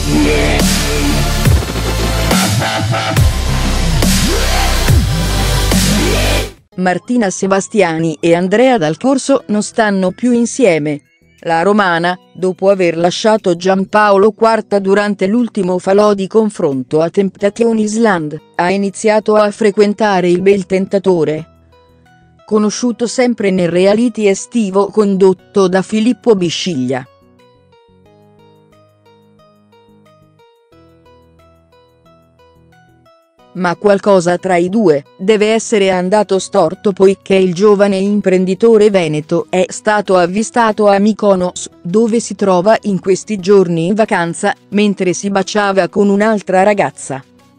Martina Sebastiani e Andrea Dal Corso non stanno più insieme. La romana, dopo aver lasciato Giampaolo IV durante l'ultimo falò di confronto a Temptation Island, ha iniziato a frequentare il Bel Tentatore, conosciuto sempre nel reality estivo condotto da Filippo Bisciglia. Ma qualcosa tra i due deve essere andato storto, poiché il giovane imprenditore veneto è stato avvistato a Mykonos, dove si trova in questi giorni in vacanza, mentre si baciava con un'altra ragazza.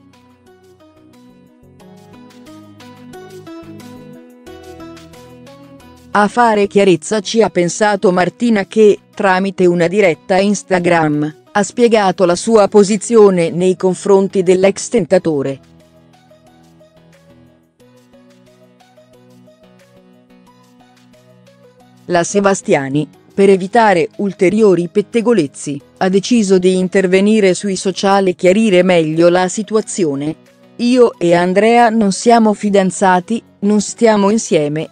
A fare chiarezza ci ha pensato Martina che, tramite una diretta Instagram, ha spiegato la sua posizione nei confronti dell'ex tentatore. La Sebastiani, per evitare ulteriori pettegolezzi, ha deciso di intervenire sui social e chiarire meglio la situazione. Io e Andrea non siamo fidanzati, non stiamo insieme.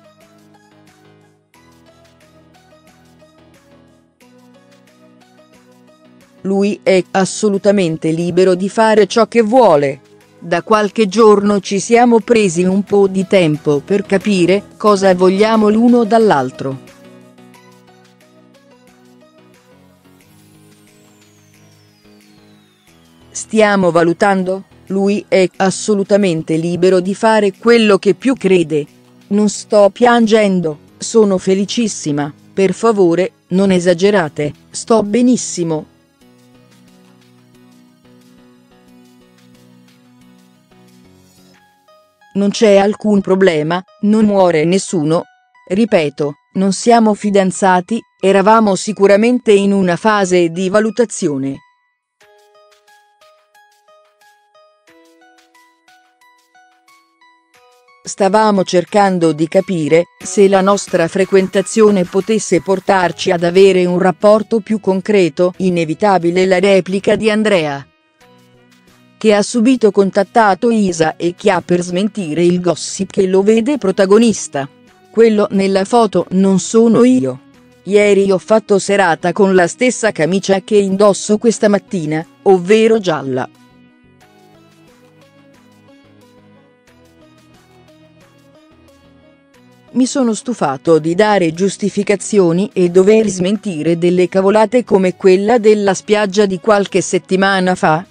Lui è assolutamente libero di fare ciò che vuole. Da qualche giorno ci siamo presi un po' di tempo per capire cosa vogliamo l'uno dall'altro. Stiamo valutando, lui è assolutamente libero di fare quello che più crede. Non sto piangendo, sono felicissima, per favore, non esagerate, sto benissimo. Non c'è alcun problema, non muore nessuno. Ripeto, non siamo fidanzati, eravamo sicuramente in una fase di valutazione. Stavamo cercando di capire se la nostra frequentazione potesse portarci ad avere un rapporto più concreto. Inevitabile la replica di Andrea, che ha subito contattato Isa e Chia per smentire il gossip che lo vede protagonista. Quello nella foto non sono io. Ieri ho fatto serata con la stessa camicia che indosso questa mattina, ovvero gialla. Mi sono stufato di dare giustificazioni e dover smentire delle cavolate come quella della spiaggia di qualche settimana fa.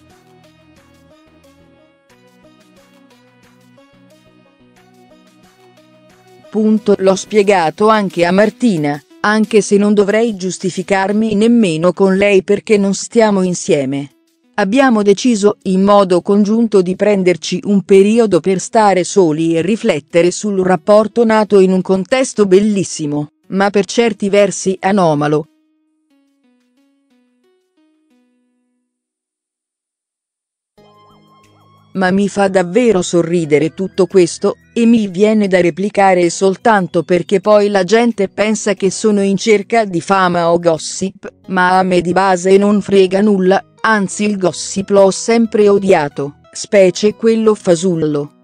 L'ho spiegato anche a Martina, anche se non dovrei giustificarmi nemmeno con lei perché non stiamo insieme. Abbiamo deciso in modo congiunto di prenderci un periodo per stare soli e riflettere sul rapporto nato in un contesto bellissimo, ma per certi versi anomalo. Ma mi fa davvero sorridere tutto questo, e mi viene da replicare soltanto perché poi la gente pensa che sono in cerca di fama o gossip, ma a me di base non frega nulla, anzi il gossip l'ho sempre odiato, specie quello fasullo.